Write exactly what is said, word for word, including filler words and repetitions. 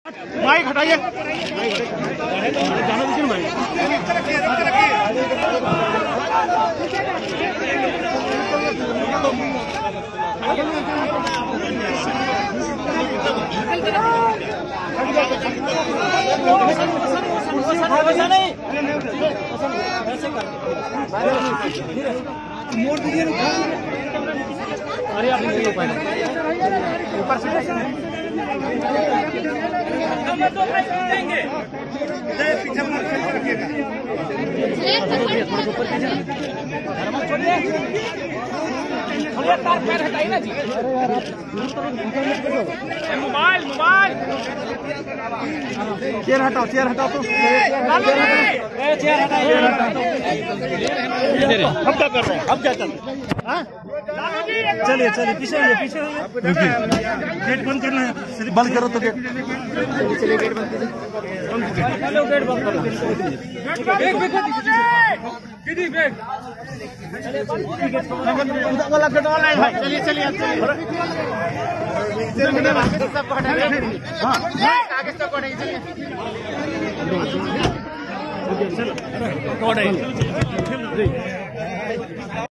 Mic हटाइए, जाना दीजिए माइक। मोड़ दीजिए, अरे आप ऊपर से पीछे रखिएगा, पैर हटाइए ना जी। मोबाइल मोबाइल चेयर हटाओ, चेयर हटाओ तो चेयर हटाइए। अब क्या कर रहे हैं, अब क्या कर रहे हैं? चलिए चलिए पीछे होइए, पीछे होइए। गेट बंद करना है, बंद करो तो गेट। चलिए गेट बंद कीजिए, हेलो गेट बंद करो। बैग बैग दीदी बैग वाला गेट वाला है भाई। चलिए चलिए चलिए सबको हटाइए। हाँ आगे सबको हटाइए, चलिए चलो।